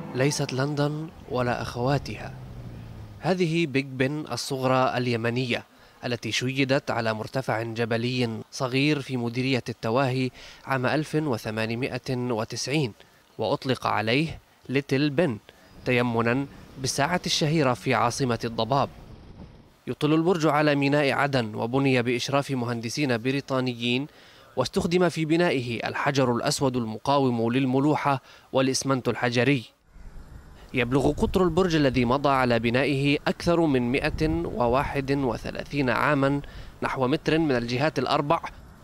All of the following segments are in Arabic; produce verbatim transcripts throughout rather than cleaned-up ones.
ليست لندن ولا أخواتها. هذه بيج بن الصغرى اليمنية التي شيدت على مرتفع جبلي صغير في مديرية التواهي عام ألف وثمانمائة وتسعين، وأطلق عليه ليتل بن تيمنا بالساعة الشهيرة في عاصمة الضباب. يطل البرج على ميناء عدن، وبني بإشراف مهندسين بريطانيين، واستخدم في بنائه الحجر الأسود المقاوم للملوحة والإسمنت الحجري. يبلغ قطر البرج الذي مضى على بنائه أكثر من مئة وواحد وثلاثين عاما، نحو متر من الجهات الأربع،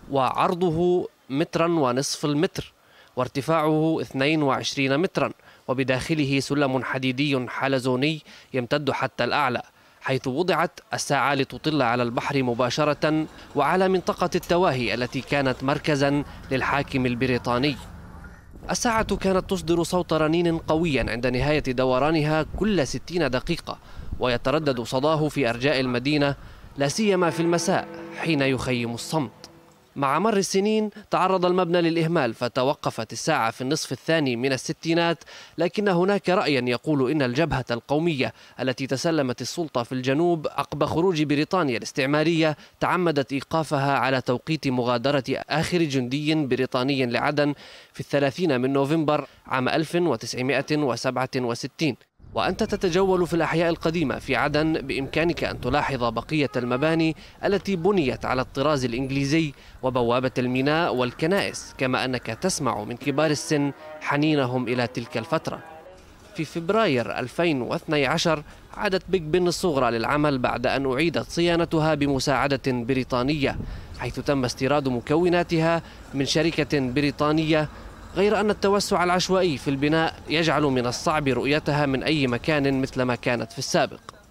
وعرضه مترا ونصف المتر، وارتفاعه اثنين وعشرين مترا، وبداخله سلم حديدي حلزوني يمتد حتى الأعلى، حيث وضعت الساعة لتطل على البحر مباشرة وعلى منطقة التواهي التي كانت مركزا للحاكم البريطاني. الساعة كانت تصدر صوت رنين قويا عند نهاية دورانها كل ستين دقيقة، ويتردد صداه في أرجاء المدينة، لا سيما في المساء حين يخيم الصمت. مع مر السنين تعرض المبنى للإهمال، فتوقفت الساعة في النصف الثاني من الستينات، لكن هناك رأيا يقول إن الجبهة القومية التي تسلمت السلطة في الجنوب عقب خروج بريطانيا الاستعمارية تعمدت إيقافها على توقيت مغادرة آخر جندي بريطاني لعدن في الثلاثين من نوفمبر عام ألف وتسعمائة وسبعة وستين. وأنت تتجول في الأحياء القديمة في عدن، بإمكانك أن تلاحظ بقية المباني التي بنيت على الطراز الإنجليزي وبوابة الميناء والكنائس، كما أنك تسمع من كبار السن حنينهم إلى تلك الفترة. في فبراير ألفين واثني عشر عادت بيج بن الصغرى للعمل بعد أن أعيدت صيانتها بمساعدة بريطانية، حيث تم استيراد مكوناتها من شركة بريطانية، غير أن التوسع العشوائي في البناء يجعل من الصعب رؤيتها من أي مكان مثل ما كانت في السابق.